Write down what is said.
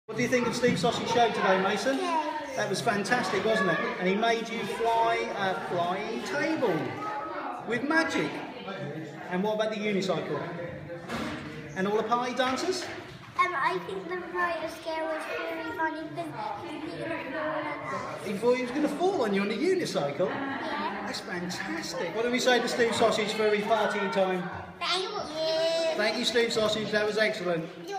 What do you think of Steve's sausage show today, Mason? Yes. That was fantastic, wasn't it? And he made you fly a flying table with magic. And what about the unicycle? And all the party dancers? I think the roller scare was really funny because he He thought he was going to fall on you on the unicycle? Yeah. That's fantastic. What do we say to Steve Sausage for his party time? Thank you. Thank you, Steve Sausage. That was excellent.